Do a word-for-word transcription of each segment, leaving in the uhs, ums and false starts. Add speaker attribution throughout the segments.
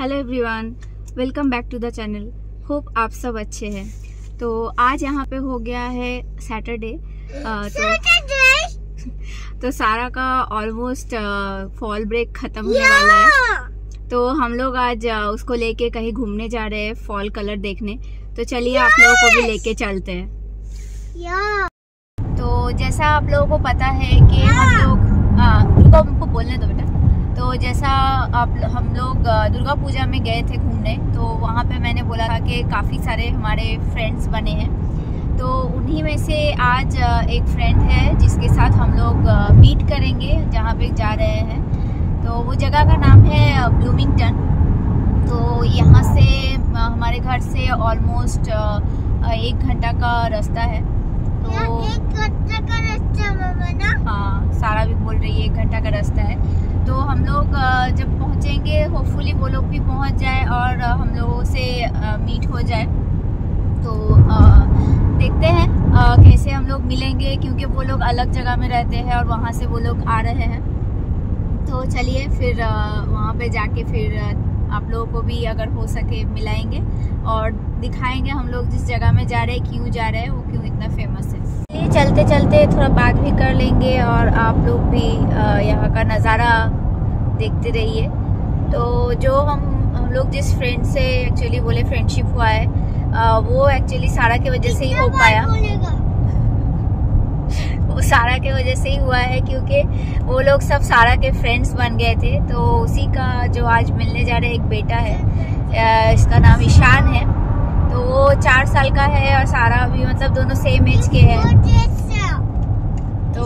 Speaker 1: Hello everyone, welcome back to the channel. Hope आप सब अच्छे हैं। तो आज यहाँ पे हो गया है सैटरडे, तो तो सारा का ऑलमोस्ट फॉल ब्रेक खत्म होने वाला है। तो हम लोग आज उसको लेके कहीं घूमने जा रहे हैं, फॉल कलर देखने। तो चलिए आप लोगों को भी लेके चलते हैं। तो जैसा आप लोगों को पता है कि हम लोग रुको हमको बोलने दो बेटा। तो जैसा आप हम लोग दुर्गा पूजा में गए थे घूमने, तो वहाँ पे मैंने बोला था कि काफ़ी सारे हमारे फ्रेंड्स बने हैं। तो उन्हीं में से आज एक फ्रेंड है जिसके साथ हम लोग मीट करेंगे जहाँ पे जा रहे हैं। तो वो जगह का नाम है ब्लूमिंगटन। तो यहाँ से हमारे घर से ऑलमोस्ट एक घंटा का रास्ता है। तो
Speaker 2: एक घंटा का रास्ता मामा ना?
Speaker 1: हाँ, सारा भी बोल रही है एक घंटा का रास्ता है। तो हम लोग जब पहुँचेंगे, होपफुली वो लोग भी पहुँच जाए और हम लोगों से मीट हो जाए। तो देखते हैं कैसे हम लोग मिलेंगे, क्योंकि वो लोग अलग जगह में रहते हैं और वहाँ से वो लोग आ रहे हैं। तो चलिए फिर वहाँ पे जाके फिर आप लोगों को भी अगर हो सके मिलाएंगे और दिखाएंगे हम लोग जिस जगह में जा रहे हैं, क्यों जा रहे हैं, वो क्यों इतना फेमस है। ये चलते चलते थोड़ा बात भी कर लेंगे और आप लोग भी यहाँ का नज़ारा देखते रहिए। तो जो हम हम लोग जिस फ्रेंड से एक्चुअली बोले फ्रेंडशिप हुआ है, वो एक्चुअली सारा की वजह से ही हो पाया। वो सारा के वजह से ही हुआ है, क्योंकि वो लोग सब सारा के फ्रेंड्स बन गए थे। तो उसी का जो आज मिलने जा रहे एक बेटा है, इसका नाम ईशान है। तो वो चार साल का है और सारा भी मतलब दोनों सेम एज के हैं। तो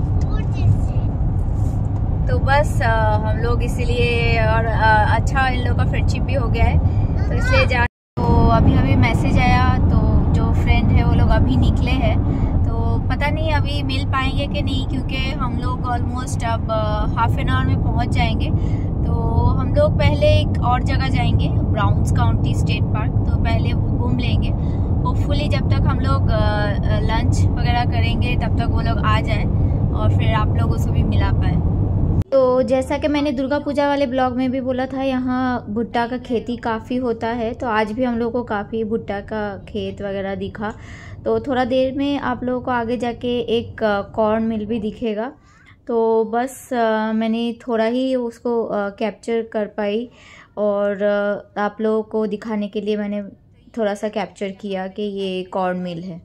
Speaker 1: तो बस हम लोग इसीलिए, और अच्छा इन लोग का फ्रेंडशिप भी हो गया है, तो इसलिए जा। तो अभी अभी मैसेज आया, तो जो फ्रेंड है वो लोग अभी निकले हैं। तो पता नहीं अभी मिल पाएंगे कि नहीं, क्योंकि हम लोग ऑलमोस्ट अब हाफ एन आवर में पहुंच जाएंगे। तो हम लोग पहले एक और जगह जाएंगे, ब्राउन्स काउंटी स्टेट पार्क। तो पहले वो घूम लेंगे। होपफुली जब तक हम लोग लंच वगैरह करेंगे तब तक वो लोग आ जाए और फिर आप लोगों से भी मिला पाए। तो जैसा कि मैंने दुर्गा पूजा वाले ब्लॉग में भी बोला था, यहाँ भुट्टा का खेती काफ़ी होता है। तो आज भी हम लोग को काफ़ी भुट्टा का खेत वगैरह दिखा। तो थोड़ा देर में आप लोगों को आगे जाके एक कॉर्न मिल भी दिखेगा। तो बस आ, मैंने थोड़ा ही उसको कैप्चर कर पाई और आ, आप लोगों को दिखाने के लिए मैंने थोड़ा सा कैप्चर किया कि ये कॉर्न मिल है।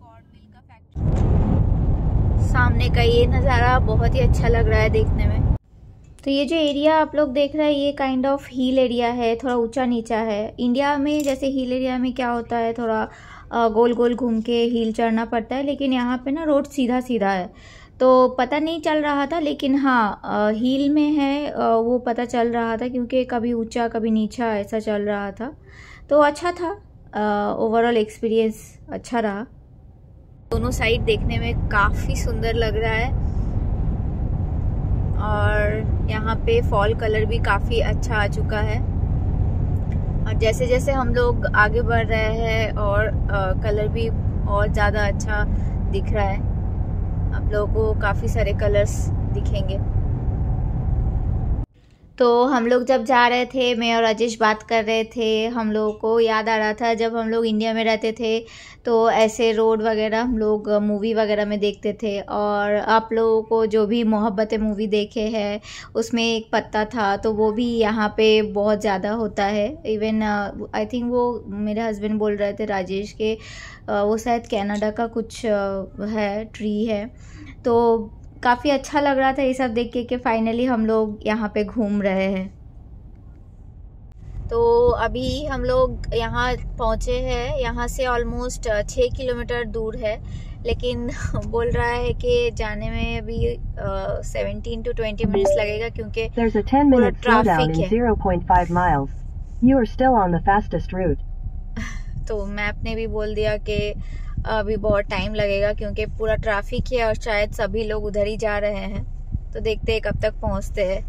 Speaker 1: सामने का ये नज़ारा बहुत ही अच्छा लग रहा है देखने में। तो ये जो एरिया आप लोग देख रहे हैं, ये काइंड ऑफ हिल एरिया है, थोड़ा ऊंचा नीचा है। इंडिया में जैसे हिल एरिया में क्या होता है, थोड़ा गोल गोल घूम के हिल चढ़ना पड़ता है, लेकिन यहाँ पे ना रोड सीधा सीधा है। तो पता नहीं चल रहा था, लेकिन हाँ हिल में है वो पता चल रहा था, क्योंकि कभी ऊंचा कभी नीचा ऐसा चल रहा था। तो अच्छा था, ओवरऑल एक्सपीरियंस अच्छा रहा। दोनों साइड देखने में काफ़ी सुंदर लग रहा है और यहाँ पे फॉल कलर भी काफ़ी अच्छा आ चुका है। और जैसे जैसे हम लोग आगे बढ़ रहे हैं और आ, कलर भी और ज़्यादा अच्छा दिख रहा है। आप लोगों को काफ़ी सारे कलर्स दिखेंगे। तो हम लोग जब जा रहे थे, मैं और राजेश बात कर रहे थे, हम लोगों को याद आ रहा था जब हम लोग इंडिया में रहते थे तो ऐसे रोड वगैरह हम लोग मूवी वगैरह में देखते थे। और आप लोगों को जो भी मोहब्बतें मूवी देखे हैं उसमें एक पत्ता था, तो वो भी यहाँ पे बहुत ज़्यादा होता है। इवन आई थिंक वो मेरे हस्बैंड बोल रहे थे राजेश के, uh, वो शायद कनाडा का कुछ uh, है, ट्री है। तो काफ़ी अच्छा लग रहा था ये सब देख के कि फाइनली हम लोग यहाँ पे घूम रहे हैं। तो अभी हम लोग यहाँ पहुँचे हैं। यहाँ से ऑलमोस्ट छः किलोमीटर दूर है, लेकिन बोल रहा है कि जाने में अभी सेवेंटीन टू ट्वेंटी मिनट्स लगेगा, क्योंकि पूरा ट्रैफिक है। तो मैप ने भी बोल दिया कि अभी बहुत टाइम लगेगा, क्योंकि पूरा ट्रैफिक है और शायद सभी लोग उधर ही जा रहे हैं। तो देखते हैं कब तक पहुंचते हैं।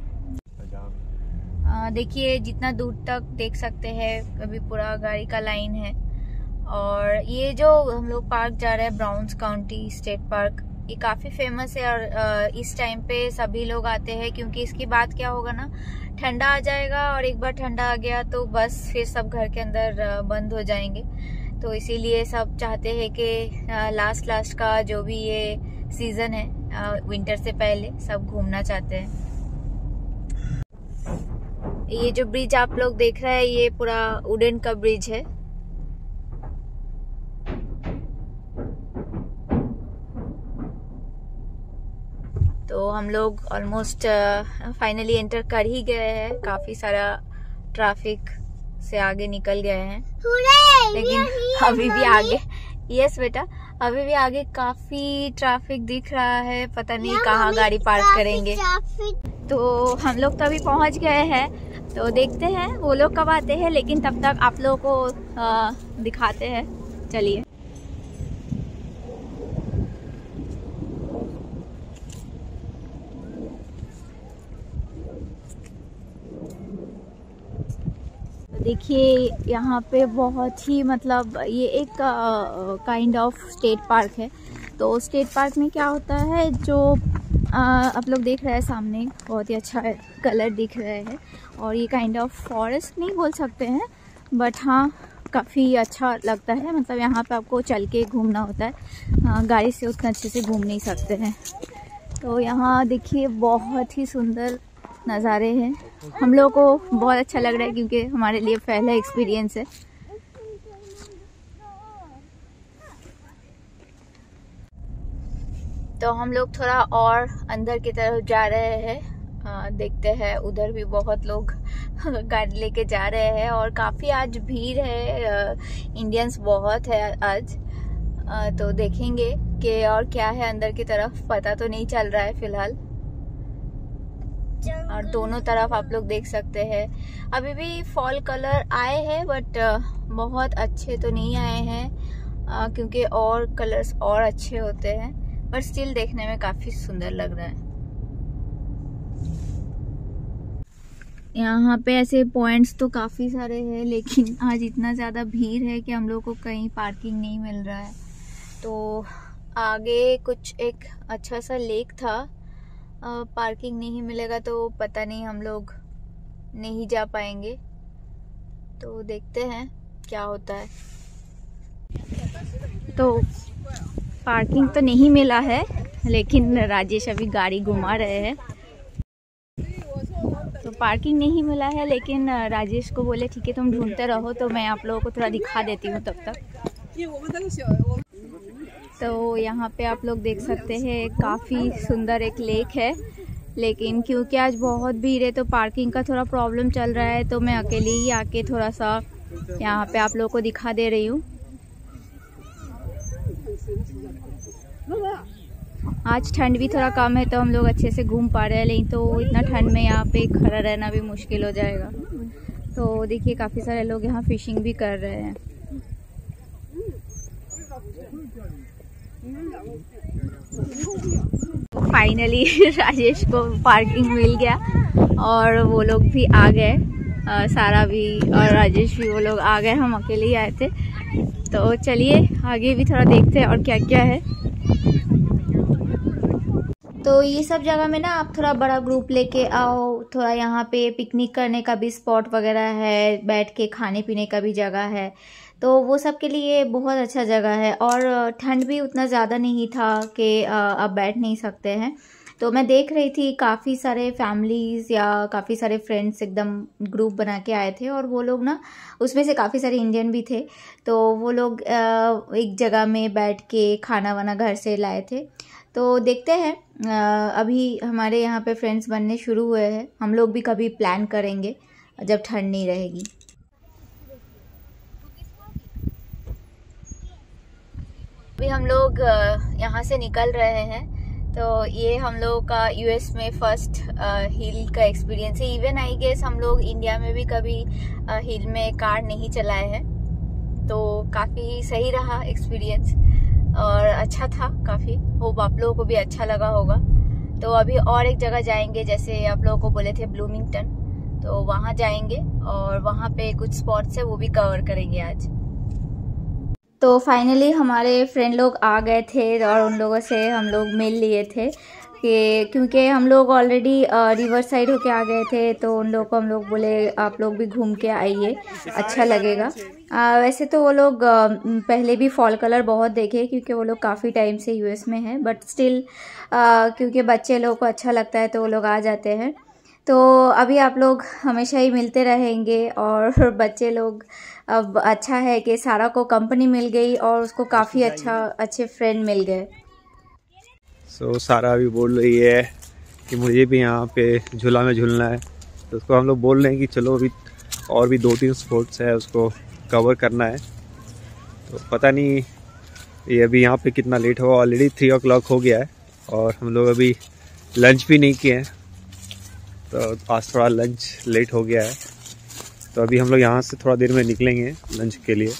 Speaker 1: देखिए जितना दूर तक देख सकते हैं अभी पूरा गाड़ी का लाइन है। और ये जो हम लोग पार्क जा रहे हैं, ब्राउन्स काउंटी स्टेट पार्क, ये काफ़ी फेमस है और इस टाइम पे सभी लोग आते हैं, क्योंकि इसकी बात क्या होगा ना, ठंडा आ जाएगा और एक बार ठंडा आ गया तो बस फिर सब घर के अंदर बंद हो जाएंगे। तो इसीलिए सब चाहते हैं कि लास्ट लास्ट का जो भी ये सीजन है विंटर से पहले सब घूमना चाहते हैं। ये जो ब्रिज आप लोग देख रहे हैं ये पूरा वुडन का ब्रिज है। तो हम लोग ऑलमोस्ट फाइनली एंटर कर ही गए हैं। काफी सारा ट्रैफिक से आगे निकल गए हैं, लेकिन अभी भी आगे, यस बेटा, अभी भी आगे काफी ट्रैफिक दिख रहा है। पता नहीं कहाँ गाड़ी पार्क करेंगे। तो हम लोग तो अभी पहुंच गए हैं, तो देखते हैं वो लोग कब आते हैं, लेकिन तब तक आप लोगों को आ, दिखाते हैं। चलिए। देखिए यहाँ पे बहुत ही मतलब ये एक काइंड ऑफ स्टेट पार्क है। तो स्टेट पार्क में क्या होता है, जो आ, आप लोग देख रहे हैं सामने बहुत ही अच्छा कलर दिख रहा है, और ये काइंड ऑफ फॉरेस्ट नहीं बोल सकते हैं, बट हाँ काफ़ी अच्छा लगता है। मतलब यहाँ पे आपको चल के घूमना होता है, हाँ, गाड़ी से उतना अच्छे से घूम नहीं सकते हैं। तो यहाँ देखिए बहुत ही सुंदर नज़ारे हैं। हम लोग को बहुत अच्छा लग रहा है क्योंकि हमारे लिए पहला एक्सपीरियंस है। तो हम लोग थोड़ा और अंदर की तरफ जा रहे हैं। आ, देखते हैं, उधर भी बहुत लोग गाड़ी लेके जा रहे हैं और काफ़ी आज भीड़ है, इंडियंस बहुत है आज। आ, तो देखेंगे कि और क्या है अंदर की तरफ, पता तो नहीं चल रहा है फिलहाल। और दोनों तरफ आप लोग देख सकते हैं अभी भी फॉल कलर आए हैं, बट बहुत अच्छे तो नहीं आए हैं, क्योंकि और कलर्स और अच्छे होते हैं, बट स्टिल देखने में काफी सुंदर लग रहा है। यहाँ पे ऐसे पॉइंट्स तो काफी सारे हैं, लेकिन आज इतना ज्यादा भीड़ है कि हम लोग को कहीं पार्किंग नहीं मिल रहा है। तो आगे कुछ एक अच्छा सा लेक था, Uh, पार्किंग नहीं मिलेगा तो पता नहीं हम लोग नहीं जा पाएंगे। तो देखते हैं क्या होता है। तो पार्किंग तो नहीं मिला है, लेकिन राजेश अभी गाड़ी घुमा रहे हैं। तो पार्किंग नहीं मिला है, लेकिन राजेश को बोले ठीक है तुम ढूंढते रहो, तो मैं आप लोगों को थोड़ा दिखा देती हूँ तब तक। तो यहाँ पे आप लोग देख सकते हैं काफ़ी सुंदर एक लेक है, लेकिन क्योंकि आज बहुत भीड़ है तो पार्किंग का थोड़ा प्रॉब्लम चल रहा है, तो मैं अकेले ही आके थोड़ा सा यहाँ पे आप लोगों को दिखा दे रही हूँ। आज ठंड भी थोड़ा कम है तो हम लोग अच्छे से घूम पा रहे हैं, लेकिन तो इतना ठंड में यहाँ पे खड़ा रहना भी मुश्किल हो जाएगा। तो देखिए काफ़ी सारे लोग यहाँ फिशिंग भी कर रहे हैं। फाइनली राजेश को पार्किंग मिल गया और वो लोग भी आ गए, सारा भी और राजेश भी, वो लोग आ गए, हम अकेले ही आए थे। तो चलिए आगे भी थोड़ा देखते हैं और क्या क्या है। तो ये सब जगह में ना आप थोड़ा बड़ा ग्रुप लेके आओ, थोड़ा यहाँ पे पिकनिक करने का भी स्पॉट वगैरह है, बैठ के खाने पीने का भी जगह है, तो वो सब के लिए बहुत अच्छा जगह है। और ठंड भी उतना ज़्यादा नहीं था कि अब बैठ नहीं सकते हैं। तो मैं देख रही थी काफ़ी सारे फैमिलीज़ या काफ़ी सारे फ्रेंड्स एकदम ग्रुप बना के आए थे, और वो लोग ना उसमें से काफ़ी सारे इंडियन भी थे। तो वो लोग एक जगह में बैठ के खाना वाना घर से लाए थे। तो देखते हैं, अभी हमारे यहाँ पे फ्रेंड्स बनने शुरू हुए हैं। हम लोग भी कभी प्लान करेंगे जब ठंड नहीं रहेगी। अभी हम लोग यहाँ से निकल रहे हैं। तो ये हम लोग का यूएस में फर्स्ट हिल का एक्सपीरियंस है। इवन आई गेस हम लोग इंडिया में भी कभी हिल में कार नहीं चलाए हैं, तो काफ़ी सही रहा एक्सपीरियंस और अच्छा था काफ़ी। होप आप लोगों को भी अच्छा लगा होगा। तो अभी और एक जगह जाएंगे, जैसे आप लोगों को बोले थे ब्लूमिंगटन, तो वहाँ जाएंगे और वहाँ पे कुछ स्पॉट्स है वो भी कवर करेंगे आज। तो फाइनली हमारे फ्रेंड लोग आ गए थे और उन लोगों से हम लोग मिल लिए थे। कि क्योंकि हम लोग ऑलरेडी रिवर साइड होके आ गए थे, तो उन लोग को हम लोग बोले आप लोग भी घूम के आइए, अच्छा लगेगा। आ, वैसे तो वो लोग आ, पहले भी फॉल कलर बहुत देखे क्योंकि वो लोग काफ़ी टाइम से यूएस में हैं, बट स्टिल क्योंकि बच्चे लोग को अच्छा लगता है तो वो लोग आ जाते हैं। तो अभी आप लोग हमेशा ही मिलते रहेंगे और बच्चे लोग अब अच्छा है कि सारा को कंपनी मिल गई और उसको काफ़ी अच्छा अच्छे फ्रेंड मिल गए।
Speaker 3: सो so, सारा अभी बोल रही है कि मुझे भी यहाँ पे झूला में झूलना है, तो उसको हम लोग बोल रहे हैं कि चलो अभी और भी दो तीन स्पोर्ट्स है उसको कवर करना है। तो पता नहीं ये अभी यहाँ पे कितना लेट हुआ, ऑलरेडी थ्री ओ क्लॉक हो गया है और हम लोग अभी लंच भी नहीं किए हैं, तो आज थोड़ा लंच लेट हो गया है। तो अभी हम लोग यहाँ से थोड़ा देर में निकलेंगे लंच के लिए।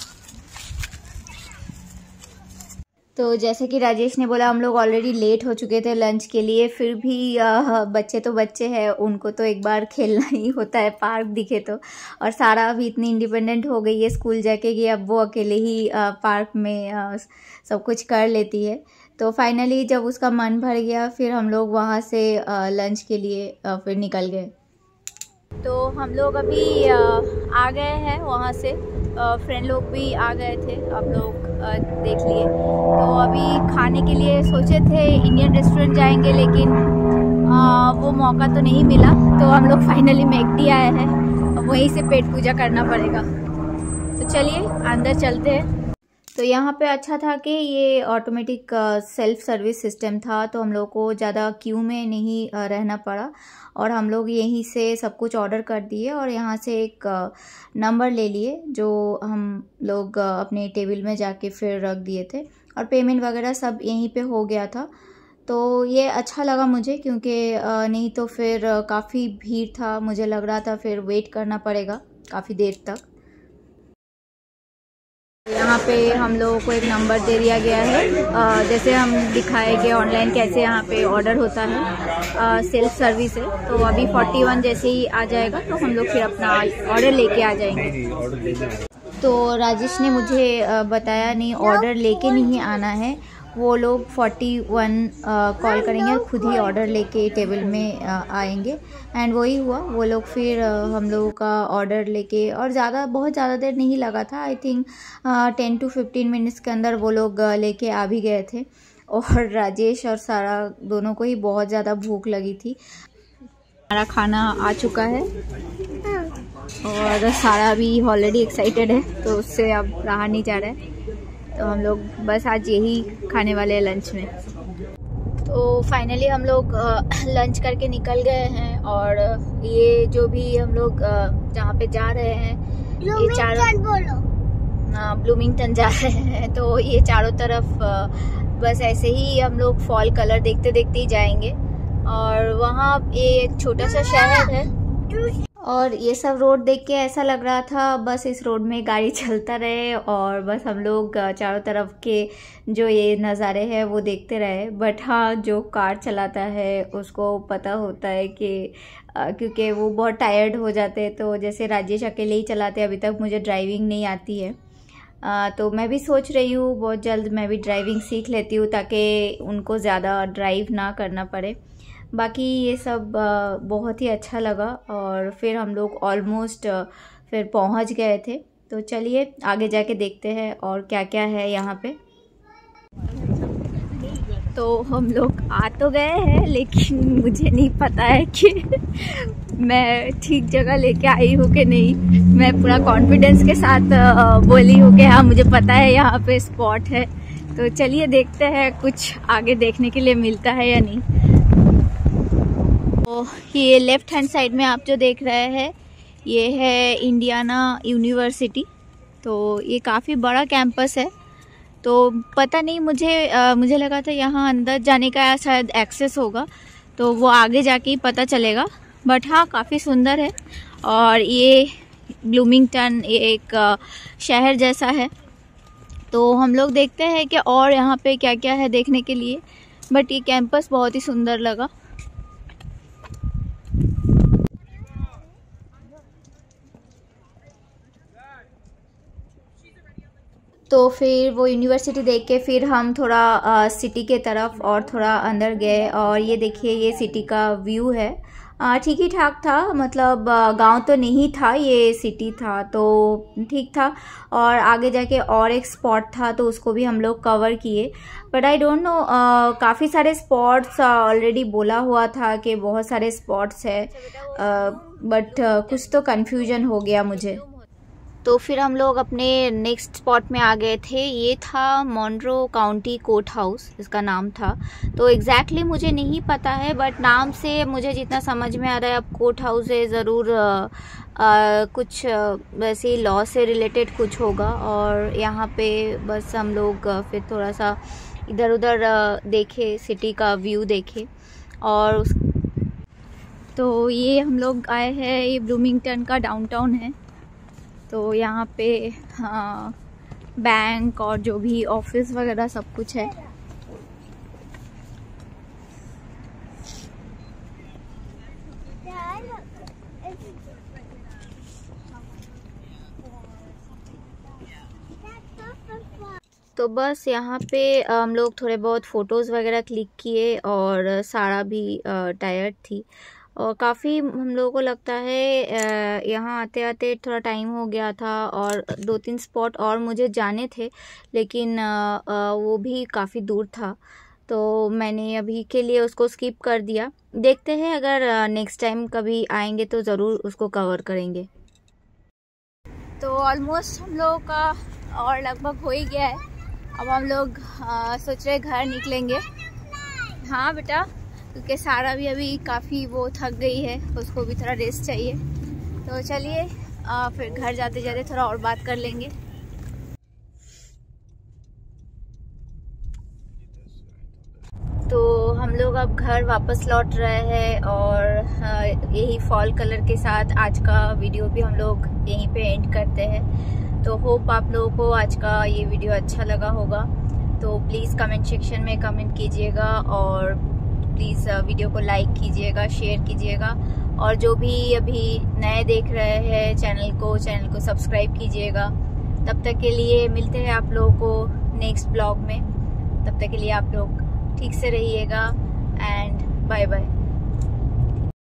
Speaker 1: तो जैसे कि राजेश ने बोला, हम लोग ऑलरेडी लेट हो चुके थे लंच के लिए, फिर भी आ, बच्चे तो बच्चे हैं, उनको तो एक बार खेलना ही होता है पार्क दिखे तो। और सारा अभी इतनी इंडिपेंडेंट हो गई है स्कूल जाके कि अब वो अकेले ही आ, पार्क में आ, सब कुछ कर लेती है। तो फाइनली जब उसका मन भर गया फिर हम लोग वहाँ से आ, लंच के लिए आ, फिर निकल गए। तो हम लोग अभी आ, आ गए हैं वहाँ से, फ्रेंड लोग भी आ गए थे, आप लोग आ, देख लिए। तो अभी खाने के लिए सोचे थे इंडियन रेस्टोरेंट जाएंगे, लेकिन आ, वो मौका तो नहीं मिला, तो हम लोग फाइनली मैकडी आए हैं, वहीं से पेट पूजा करना पड़ेगा। तो चलिए अंदर चलते हैं। तो यहाँ पे अच्छा था कि ये ऑटोमेटिक सेल्फ सर्विस सिस्टम था, तो हम लोग को ज़्यादा क्यू में नहीं रहना पड़ा और हम लोग यहीं से सब कुछ ऑर्डर कर दिए और यहाँ से एक नंबर ले लिए जो हम लोग अपने टेबल में जाके फिर रख दिए थे और पेमेंट वगैरह सब यहीं पे हो गया था। तो ये अच्छा लगा मुझे, क्योंकि नहीं तो फिर काफ़ी भीड़ था, मुझे लग रहा था फिर वेट करना पड़ेगा काफ़ी देर तक। यहाँ पे हम लोगों को एक नंबर दे दिया गया है, आ, जैसे हम दिखाएंगे ऑनलाइन कैसे यहाँ पे ऑर्डर होता है, सेल्फ सर्विस है। तो अभी इकतालीस जैसे ही आ जाएगा तो हम लोग फिर अपना ऑर्डर लेके आ जाएंगे। तो राजेश ने मुझे बताया नहीं, ऑर्डर लेके नहीं आना है, वो लोग इकतालीस कॉल करेंगे और खुद ही ऑर्डर लेके टेबल में आएंगे। एंड वही हुआ, वो लोग फिर हम लोगों का ऑर्डर लेके, और ज़्यादा बहुत ज़्यादा देर नहीं लगा था, I think ten to fifteen minutes के अंदर वो लोग लेके आ भी गए थे। और राजेश और सारा दोनों को ही बहुत ज़्यादा भूख लगी थी। हमारा खाना आ चुका है और सारा भी ऑलरेडी एक्साइटेड है, तो उससे अब रहा नहीं जा रहा है। तो हम लोग बस आज यही खाने वाले हैं लंच में। तो फाइनली हम लोग लंच करके निकल गए हैं और ये जो भी हम लोग जहाँ पे जा रहे हैं, ये चारों ब्लूमिंगटन जा रहे हैं, तो ये चारों तरफ बस ऐसे ही हम लोग फॉल कलर देखते देखते ही जाएंगे। और वहाँ ये एक छोटा सा शहर है और ये सब रोड देख के ऐसा लग रहा था बस इस रोड में गाड़ी चलता रहे और बस हम लोग चारों तरफ के जो ये नज़ारे हैं वो देखते रहे। बट हाँ, जो कार चलाता है उसको पता होता है कि क्योंकि वो बहुत टायर्ड हो जाते हैं। तो जैसे राजेश अकेले ही चलाते, अभी तक मुझे ड्राइविंग नहीं आती है, आ, तो मैं भी सोच रही हूँ बहुत जल्द मैं भी ड्राइविंग सीख लेती हूँ ताकि उनको ज़्यादा ड्राइव ना करना पड़े। बाकी ये सब बहुत ही अच्छा लगा और फिर हम लोग ऑलमोस्ट फिर पहुंच गए थे। तो चलिए आगे जाके देखते हैं और क्या क्या है यहाँ पे। तो हम लोग आ तो गए हैं, लेकिन मुझे नहीं पता है कि मैं ठीक जगह लेके आई हूँ कि नहीं। मैं पूरा कॉन्फिडेंस के साथ बोली हूँ कि हाँ मुझे पता है यहाँ पे स्पॉट है। तो चलिए देखते हैं कुछ आगे देखने के लिए मिलता है या नहीं। तो ये लेफ्ट हैंड साइड में आप जो देख रहे हैं ये है इंडियाना यूनिवर्सिटी। तो ये काफ़ी बड़ा कैंपस है, तो पता नहीं मुझे आ, मुझे लगा था यहाँ अंदर जाने का शायद एक्सेस होगा, तो वो आगे जाके ही पता चलेगा। बट हाँ, काफ़ी सुंदर है और ये ब्लूमिंगटन ये एक आ, शहर जैसा है। तो हम लोग देखते हैं कि और यहाँ पे क्या क्या है देखने के लिए। बट ये कैंपस बहुत ही सुंदर लगा। तो फिर वो यूनिवर्सिटी देख के फिर हम थोड़ा आ, सिटी के तरफ और थोड़ा अंदर गए। और ये देखिए ये सिटी का व्यू है। ठीक ही ठाक था, मतलब गांव तो नहीं था, ये सिटी था तो ठीक था। और आगे जाके और एक स्पॉट था तो उसको भी हम लोग कवर किए। बट आई डोंट नो, काफ़ी सारे स्पॉट्स ऑलरेडी बोला हुआ था कि बहुत सारे स्पॉट्स है, बट uh, कुछ तो कन्फ्यूजन हो गया मुझे। तो फिर हम लोग अपने नेक्स्ट स्पॉट में आ गए थे। ये था मॉन्ट्रो काउंटी कोर्ट हाउस, इसका नाम था। तो एग्जैक्टली मुझे नहीं पता है, बट नाम से मुझे जितना समझ में आ रहा है अब कोर्ट हाउस है, ज़रूर कुछ वैसे लॉ से रिलेटेड कुछ होगा। और यहाँ पे बस हम लोग फिर थोड़ा सा इधर उधर देखे, सिटी का व्यू देखे। और उस तो ये हम लोग आए हैं, ये ब्लूमिंगटन का डाउनटाउन है। तो यहाँ पे हाँ बैंक और जो भी ऑफिस वगैरह सब कुछ है। तो बस यहाँ पे हम लोग थोड़े बहुत फ़ोटोज़ वगैरह क्लिक किए और सारा भी टायर्ड थी और काफ़ी हम लोगों को लगता है यहाँ आते आते थोड़ा टाइम हो गया था। और दो तीन स्पॉट और मुझे जाने थे, लेकिन वो भी काफ़ी दूर था, तो मैंने अभी के लिए उसको स्किप कर दिया। देखते हैं, अगर नेक्स्ट टाइम कभी आएंगे तो ज़रूर उसको कवर करेंगे। तो ऑलमोस्ट हम लोगों का और लगभग हो ही गया है। अब हम लोग सोच रहे घर निकलेंगे। हाँ बेटा, क्योंकि सारा भी अभी काफ़ी वो थक गई है, उसको भी थोड़ा रेस्ट चाहिए। तो चलिए फिर घर जाते जाते थोड़ा और बात कर लेंगे। तो हम लोग अब घर वापस लौट रहे हैं और यही फॉल कलर के साथ आज का वीडियो भी हम लोग यहीं पे एंड करते हैं। तो होप आप लोगों को आज का ये वीडियो अच्छा लगा होगा। तो प्लीज़ कमेंट सेक्शन में कमेंट कीजिएगा और प्लीज़ वीडियो को लाइक कीजिएगा, शेयर कीजिएगा। और जो भी अभी नए देख रहे हैं चैनल को चैनल को सब्सक्राइब कीजिएगा। तब तक के लिए मिलते हैं आप लोगों को नेक्स्ट ब्लॉग में। तब तक के लिए आप लोग ठीक से रहिएगा एंड बाय बाय।